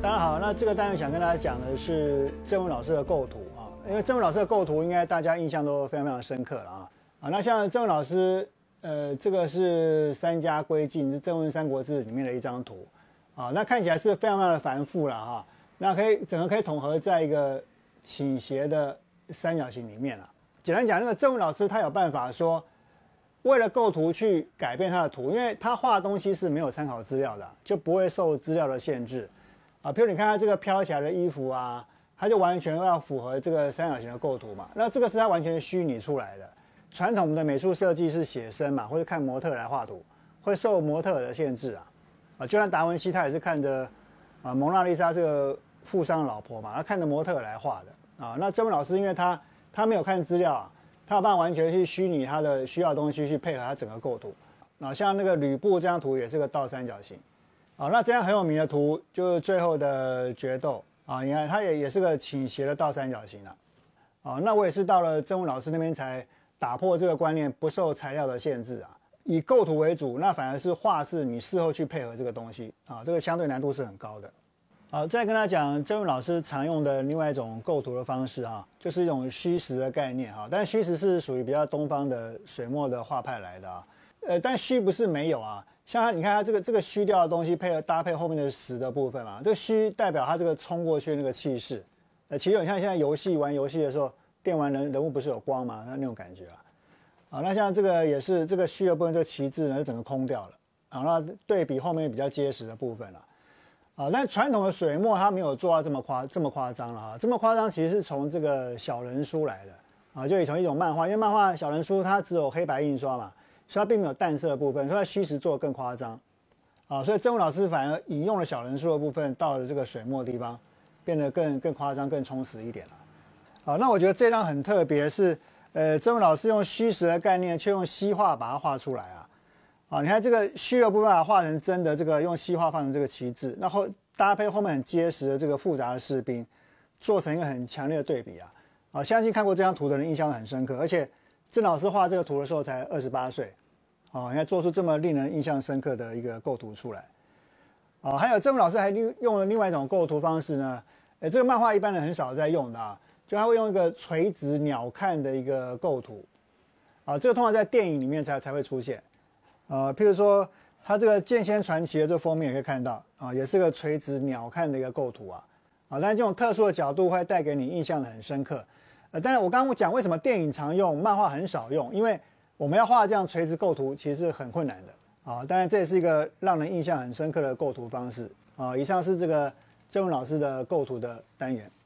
大家好，那这个单元想跟大家讲的是郑文老师的构图啊，因为郑文老师的构图应该大家印象都非常非常深刻了啊。那像郑文老师，这个是三家归晋，是郑文三国志里面的一张图啊，那看起来是非常非常的繁复了哈。那整个可以统合在一个倾斜的三角形里面了。简单讲，那个郑文老师他有办法说，为了构图去改变他的图，因为他画的东西是没有参考资料的，就不会受资料的限制。啊，譬如你看他这个飘起来的衣服啊，它就完全要符合这个三角形的构图嘛。那这个是它完全虚拟出来的。传统的美术设计是写生嘛，或者看模特来画图，会受模特的限制啊。就像达文西他也是看着蒙娜丽莎这个富商的老婆嘛，他看着模特来画的啊。那郑文老师因为他没有看资料啊，他有办法完全去虚拟他的需要的东西去配合他整个构图。啊，像那个吕布这张图也是个倒三角形。啊，那这样很有名的图就是最后的决斗啊，你看它也是个倾斜的倒三角形了。啊，那我也是到了郑文老师那边才打破这个观念，不受材料的限制啊，以构图为主，那反而是画是你事后去配合这个东西啊，这个相对难度是很高的。好，再跟他讲郑文老师常用的另外一种构图的方式哈，就是一种虚实的概念哈，但虚实是属于比较东方的水墨的画派来的啊，但虚不是没有啊。像你看它这个虚掉的东西搭配后面的实的部分嘛，这个虚代表它这个冲过去那个气势，其实很像现在玩游戏的时候，电玩人物不是有光嘛，那种感觉啊，那像这个也是这个虚的部分，这个旗帜呢就整个空掉了啊，那对比后面比较结实的部分了啊，但传统的水墨它没有做到这么夸张了啊，这么夸张其实是从这个小人书来的啊，就从一种漫画，因为漫画小人书它只有黑白印刷嘛。所以它并没有淡色的部分，所以它虚实做得更夸张，啊，所以郑文老师反而引用了小人书的部分，到了这个水墨的地方，变得更夸张、更充实一点了。好，那我觉得这张很特别，是郑文老师用虚实的概念，却用西画把它画出来啊。啊，你看这个虚的部分把它画成真的这个用西画画成这个旗帜，然后搭配后面很结实的这个复杂的士兵，做成一个很强烈的对比啊。啊，相信看过这张图的人印象很深刻，而且郑老师画这个图的时候才28岁。哦，你看做出这么令人印象深刻的一个构图出来，啊，还有郑文老师还用了另外一种构图方式呢，这个漫画一般人很少在用的啊，就他会用一个垂直鸟瞰的一个构图，啊，这个通常在电影里面才会出现，譬如说他这个《剑仙传奇》的这个封面也可以看到，啊，也是个垂直鸟瞰的一个构图啊，但是这种特殊的角度会带给你印象很深刻，当然我刚刚讲为什么电影常用，漫画很少用，因为我们要画这样垂直构图，其实是很困难的啊。当然，这也是一个让人印象很深刻的构图方式啊。以上是这个郑文老师的构图的单元。